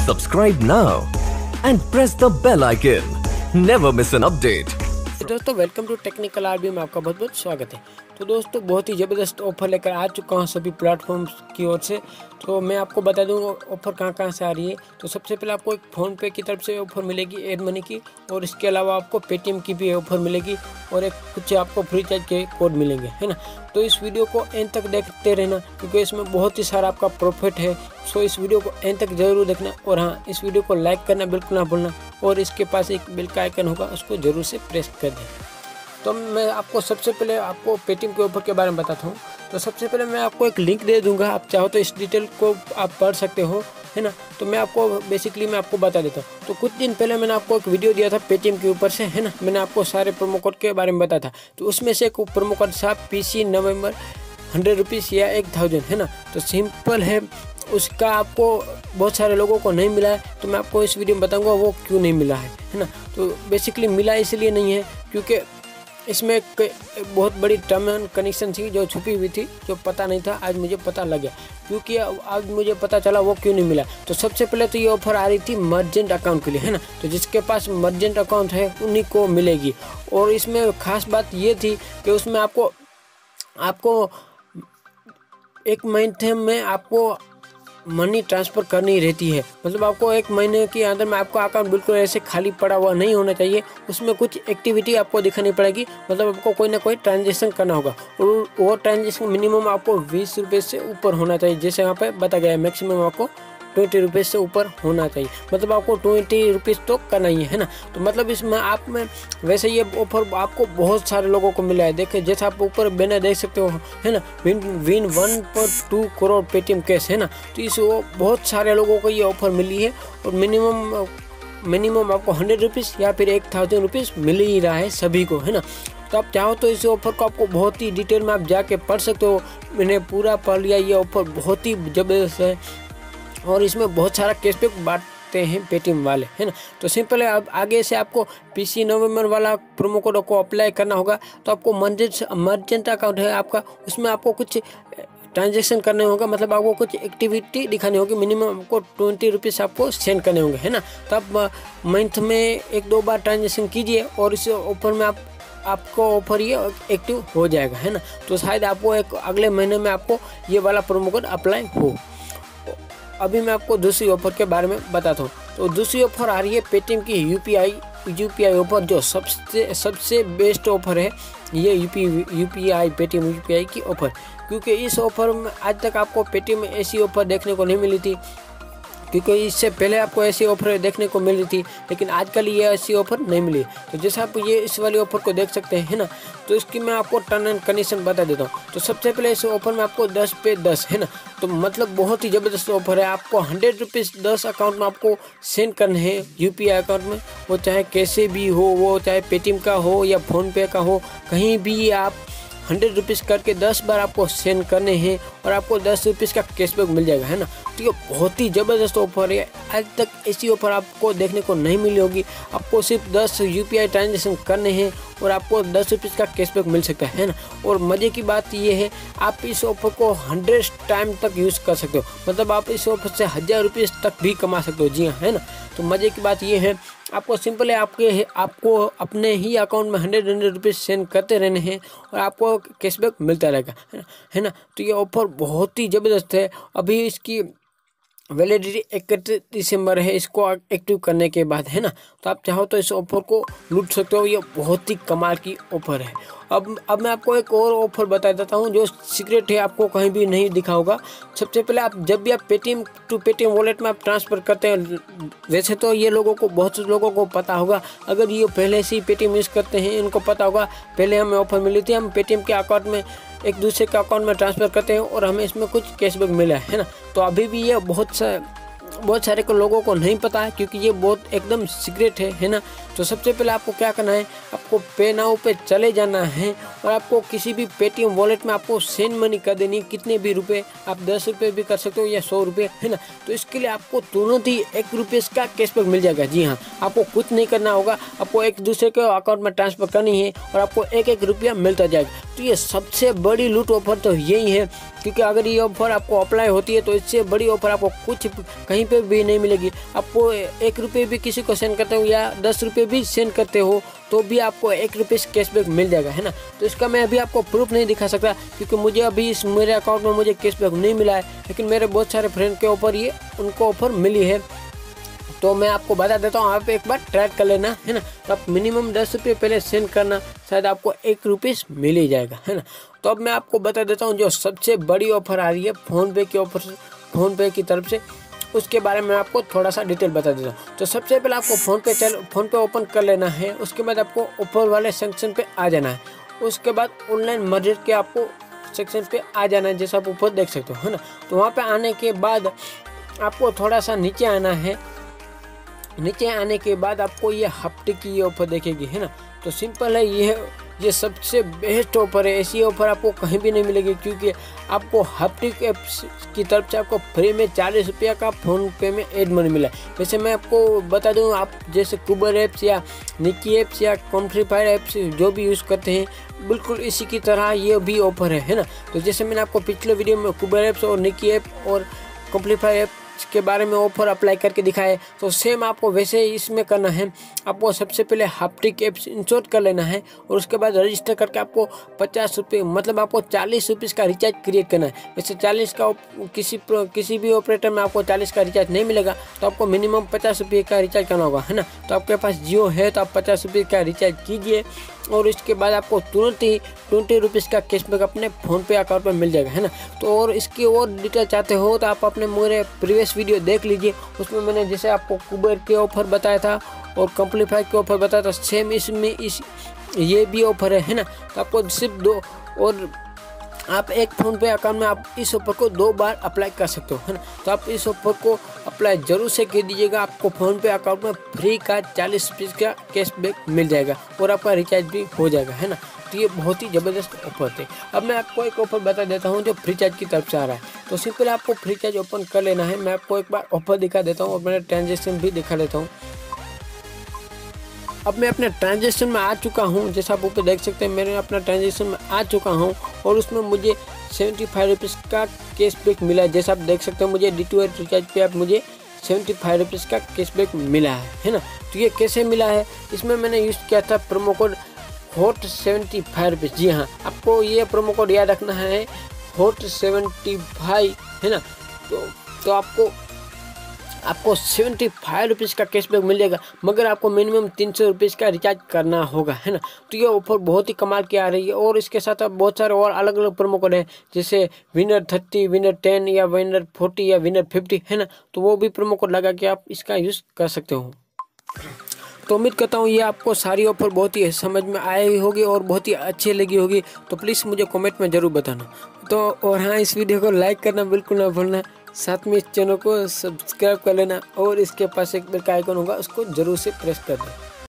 Subscribe now and press the bell icon. Never miss an update. दोस्तों welcome to technical RB में आपका बहुत बहुत स्वागत है। तो दोस्तों बहुत ही ज़बरदस्त ऑफर लेकर आ चुका हूँ सभी प्लेटफॉर्म्स की ओर से। तो मैं आपको बता दूँ ऑफ़र कहाँ से आ रही है। तो सबसे पहले आपको एक फ़ोनपे की तरफ से ऑफ़र मिलेगी एड मनी की, और इसके अलावा आपको पेटीएम की भी ऑफ़र मिलेगी, और एक कुछ आपको फ्री चार्ज के कोड मिलेंगे, है ना। तो इस वीडियो को एंड तक देखते रहना, क्योंकि इसमें बहुत ही सारा आपका प्रॉफिट है। सो इस वीडियो को एंड तक ज़रूर देखना, और हाँ, इस वीडियो को लाइक करना बिल्कुल ना भूलना, और इसके पास एक बेल का आइकन होगा, उसको ज़रूर से प्रेस कर दें। तो मैं आपको सबसे पहले आपको पेटीएम के ऑफर के बारे में बताता हूँ। तो सबसे पहले मैं आपको एक लिंक दे दूंगा, आप चाहो तो इस डिटेल को आप पढ़ सकते हो, है ना। तो मैं आपको मैं आपको बता देता हूँ। तो कुछ दिन पहले मैंने आपको एक वीडियो दिया था पेटीएम के ऊपर से, है ना। मैंने आपको सारे प्रोमो कोड के बारे में बताया था। तो उसमें से एक प्रोमो कोड था PC नवंबर 100 रुपीज़ या 1000, है ना। तो सिंपल है, उसका आपको बहुत सारे लोगों को नहीं मिला है। तो मैं आपको इस वीडियो में बताऊंगा वो क्यों नहीं मिला है ना। तो बेसिकली मिला इसलिए नहीं है क्योंकि इसमें एक बहुत बड़ी टर्म एंड कंडीशन थी जो छुपी हुई थी, जो पता नहीं था। आज मुझे पता लग गया, क्योंकि आज मुझे पता चला वो क्यों नहीं मिला। तो सबसे पहले तो ये ऑफर आ रही थी मर्जेंट अकाउंट के लिए, है ना। तो जिसके पास मर्जेंट अकाउंट है उन्हीं को मिलेगी। और इसमें खास बात ये थी कि उसमें आपको एक महीने में आपको मनी ट्रांसफ़र करनी रहती है। मतलब आपको एक महीने के अंदर में आपका अकाउंट बिल्कुल ऐसे खाली पड़ा हुआ नहीं होना चाहिए। उसमें कुछ एक्टिविटी आपको दिखानी पड़ेगी, मतलब आपको कोई ना कोई ट्रांजेक्शन करना होगा, और वो ट्रांजेक्शन मिनिमम आपको 20 रुपये से ऊपर होना चाहिए। जैसे यहाँ पे बताया गया है, मैक्सिमम आपको 20 रुपीज़ से ऊपर होना चाहिए। मतलब आपको 20 रुपीज़ तो करना ही है ना। तो मतलब इसमें आप में वैसे ये ऑफर आपको बहुत सारे लोगों को मिला है। देखिए जैसे आप ऊपर बैनर देख सकते हो, है ना, विन 1.2 करोड़ पेटीएम कैश, है ना। तो इस बहुत सारे लोगों को ये ऑफर मिली है, और मिनिमम आपको 100 रुपीज़ या फिर 1000 रुपीज़ मिल ही रहा है सभी को, है ना। तो आप चाहो तो इस ऑफर को आपको बहुत ही डिटेल में आप जाके पढ़ सकते हो। मैंने पूरा पढ़ लिया। ये ऑफर बहुत ही ज़बरदस्त है, और इसमें बहुत सारा कैशबैक बांटते हैं पेटीएम वाले, है ना। तो सिंपल है, अब आगे से आपको PC नवंबर वाला प्रोमो कोड को अप्लाई करना होगा। तो आपको मर्जेंट अकाउंट है आपका, उसमें आपको कुछ ट्रांजेक्शन करने होगा, मतलब आपको कुछ एक्टिविटी दिखानी होगी। मिनिमम आपको 20 रुपीज़ आपको सेंड करने होंगे, है ना। तो आप मंथ में 1-2 बार ट्रांजेक्शन कीजिए, और इस ऑफर में आपको ऑफर ये एक्टिव हो जाएगा, है ना। तो शायद आपको एक अगले महीने में आपको ये वाला प्रोमो कोड अप्लाई हो। अभी मैं आपको दूसरी ऑफर के बारे में बताता हूँ। तो दूसरी ऑफर आ रही है पेटीएम की यूपीआई ऑफर, जो सबसे बेस्ट ऑफर है ये यूपीआई पेटीएम यूपीआई की ऑफर। क्योंकि इस ऑफर में आज तक आपको पेटीएम में ऐसी ऑफर देखने को नहीं मिली थी, क्योंकि इससे पहले आपको ऐसी ऑफर देखने को मिली थी, लेकिन आजकल ये ऐसी ऑफर नहीं मिली। तो जैसे आप ये इस वाली ऑफर को देख सकते हैं, है ना। तो इसकी मैं आपको टर्म एंड कंडीशन बता देता हूँ। तो सबसे पहले इस ऑफर में आपको 10 पे 10, है ना। तो मतलब बहुत ही ज़बरदस्त ऑफर है। आपको 100 रुपीज़ 10 अकाउंट में आपको सेंड करने हैं यूपीआई अकाउंट में, वो चाहे कैसे भी हो, वो चाहे पेटीएम का हो या फ़ोनपे का हो, कहीं भी आप 100 रुपीज़ करके 10 बार आपको सेंड करने हैं, और आपको 10 रुपीज़ का कैशबैक मिल जाएगा, है ना। तो ये बहुत ही ज़बरदस्त ऑफर है। आज तक ऐसी ऑफर आपको देखने को नहीं मिली होगी। आपको सिर्फ 10 यूपीआई ट्रांजेक्शन करने हैं, और आपको 10 रुपीज़ का कैशबैक मिल सकता है ना। और मज़े की बात ये है, आप इस ऑफर को 100 टाइम तक यूज़ कर सकते हो। मतलब आप इस ऑफर से 1000 रुपीज़ तक भी कमा सकते हो। जी हाँ, है ना। तो मज़े की बात ये है, आपको सिंपल है, आपको अपने ही अकाउंट में 100 रुपीज़ सेंड करते रहने हैं, और आपको कैशबैक मिलता रहेगा, है ना। तो ये ऑफर बहुत ही ज़बरदस्त है। अभी इसकी वैलिडिटी 31 दिसंबर है, इसको एक्टिव करने के बाद, है ना। तो आप चाहो तो इस ऑफर को लूट सकते हो। ये बहुत ही कमाल की ऑफर है। अब मैं आपको एक और ऑफर बता देता हूँ, जो सीक्रेट है, आपको कहीं भी नहीं दिखा होगा। सबसे पहले जब भी आप पेटीएम टू पेटीएम वॉलेट में आप ट्रांसफ़र करते हैं, वैसे तो ये बहुत से लोगों को पता होगा। अगर ये पहले से ही पेटीएम यूज़ करते हैं, इनको पता होगा पहले हमें ऑफर मिली थी, हम पेटीएम के अकाउंट में एक दूसरे के अकाउंट में ट्रांसफ़र करते हैं, और हमें इसमें कुछ कैशबैक मिला है ना। तो अभी भी ये बहुत सारे लोगों को नहीं पता है, क्योंकि ये बहुत एकदम सीक्रेट है ना। तो सबसे पहले आपको क्या करना है, आपको पे नाउ पे चले जाना है, और आपको किसी भी पेटीएम वॉलेट में आपको सेंड मनी कर देनी है, कितने भी रुपए, आप 10 रुपये भी कर सकते हो या 100 रुपये, है ना। तो इसके लिए आपको तुरंत ही 1 रुपये का कैशबैक मिल जाएगा। जी हाँ, आपको कुछ नहीं करना होगा, आपको एक दूसरे के अकाउंट में ट्रांसफर करनी है और आपको 1-1 रुपया मिलता जाएगा। तो ये सबसे बड़ी लूट ऑफर तो यही है, क्योंकि अगर ये ऑफर आपको अप्लाई होती है तो इससे बड़ी ऑफर आपको कुछ कहीं पे भी नहीं मिलेगी। आपको 1 रुपये भी किसी को सेंड करते हो या 10 रुपये भी सेंड करते हो तो भी आपको 1 रुपये कैशबैक मिल जाएगा, है ना। तो इसका मैं अभी आपको प्रूफ नहीं दिखा सकता, क्योंकि मुझे अभी इस मेरे अकाउंट में मुझे कैशबैक नहीं मिला है, लेकिन मेरे बहुत सारे फ्रेंड के ऊपर ये उनको ऑफर मिली है। तो मैं आपको बता देता हूँ, आप एक बार ट्राई कर लेना, है ना। तो आप मिनिमम 10 रुपये पहले सेंड करना, शायद आपको 1 रुपये मिल ही जाएगा, है ना। तो अब मैं आपको बता देता हूँ जो सबसे बड़ी ऑफर आ रही है फ़ोनपे की ऑफर, फ़ोनपे की तरफ से, उसके बारे में आपको थोड़ा सा डिटेल बता देता हूँ। तो सबसे पहले आपको फ़ोनपे ओपन कर लेना है, उसके बाद आपको ऊपर वाले सेक्शन पे आ जाना है, उसके बाद ऑनलाइन मर्चेंट के आपको सेक्शन पे आ जाना है, जैसा आप ऊपर देख सकते हो, है ना। तो वहाँ पे आने के बाद आपको थोड़ा सा नीचे आना है, नीचे आने के बाद आपको ये हफ्ते की ये ऑफर देखेगी, है ना। तो सिंपल है, ये सबसे बेस्ट ऑफर है, ऐसी ऑफर आपको कहीं भी नहीं मिलेगी, क्योंकि आपको हफ्ते एप्स की तरफ से आपको फ्री में 40 रुपया का फ़ोनपे में एड मनी मिला है। वैसे मैं आपको बता दूं, आप जैसे कुबर ऐप्स या निकी ऐप्स या कॉम्प्लीफायर ऐप्स जो भी यूज़ करते हैं, बिल्कुल इसी की तरह ये भी ऑफर है ना। तो जैसे मैंने आपको पिछले वीडियो में कुबर ऐप्स और निकी ऐप और कॉम्प्लीफायर ऐप के बारे में ऑफर अप्लाई करके दिखाए, तो सेम आपको वैसे ही इसमें करना है। आपको सबसे पहले हफ्टिक ऐप्स इंस्टॉल कर लेना है और उसके बाद रजिस्टर करके आपको 50 रुपये, मतलब आपको 40 रुपीज़ का रिचार्ज क्रिएट करना है। वैसे 40 का किसी भी ऑपरेटर में आपको 40 का रिचार्ज नहीं मिलेगा, तो आपको मिनिमम 50 रुपये का रिचार्ज करना होगा, है ना। तो आपके पास जियो है तो आप 50 रुपये का रिचार्ज कीजिए और इसके बाद आपको तुरंत ही 20 रुपीज़ का कैशबैक अपने फ़ोनपे अकाउंट में मिल जाएगा, है ना। तो और इसकी और डिटेल चाहते हो तो आप अपने मेरे प्रीवियस वीडियो देख लीजिए, उसमें मैंने जैसे आपको कुबर के ऑफर बताया था और कॉम्प्लीफाई के ऑफर बताया था, सेम इसमें ये भी ऑफर है ना। तो आपको सिर्फ 2 और आप एक फ़ोनपे अकाउंट में आप इस ऑफर को 2 बार अप्लाई कर सकते हो, है ना। तो आप इस ऑफर को अप्लाई जरूर से कर दीजिएगा, आपको फ़ोनपे अकाउंट में फ्री का 40 रुपीज़ का कैशबैक मिल जाएगा और आपका रिचार्ज भी हो जाएगा, है ना। तो ये बहुत ही ज़बरदस्त ऑफर थे। अब मैं आपको एक ऑफर बता देता हूँ जो फ्री चार्ज की तरफ से आ रहा है। तो सिंपल आपको फ्री चार्ज ओपन कर लेना है। मैं आपको एक बार ऑफर दिखा देता हूँ और मैंने ट्रांजेक्शन भी दिखा देता हूँ। अब मैं अपने ट्रांजेक्शन में आ चुका हूँ, जैसा आप ऊपर देख सकते हैं, मैंने अपना ट्रांजेक्शन में आ चुका हूँ और उसमें मुझे 75 रुपीज़ का कैशबैक मिला है। जैसा आप देख सकते हैं, मुझे D2H रिचार्ज पे आप मुझे 75 रुपीज़ का कैशबैक मिला है ना। तो ये कैसे मिला है, इसमें मैंने यूज़ किया था प्रोमो कोड HOT75 रुपीज़। जी हाँ, आपको ये प्रोमो कोड याद रखना है, HOT75, है ना। तो आपको 75 रुपीज़ का कैशबैक मिल जाएगा, मगर आपको मिनिमम 300 रुपीज़ का रिचार्ज करना होगा, है ना। तो ये ऑफर बहुत ही कमाल की आ रही है और इसके साथ आप बहुत सारे और अलग अलग प्रोमो कोड हैं, जैसे विनर 30, विनर 10 या विनर 40 या विनर 50, है ना। तो वो भी प्रोमो कोड लगा के आप इसका यूज़ कर सकते हो। तो उम्मीद करता हूँ ये आपको सारी ऑफर बहुत ही समझ में आई होगी और बहुत ही अच्छी लगी होगी। तो प्लीज़ मुझे कमेंट में ज़रूर बताना। तो और हाँ, इस वीडियो को लाइक करना बिल्कुल ना भूलना, साथ में इस चैनल को सब्सक्राइब कर लेना और इसके पास एक बेल का आइकन होगा, उसको ज़रूर से प्रेस कर दें।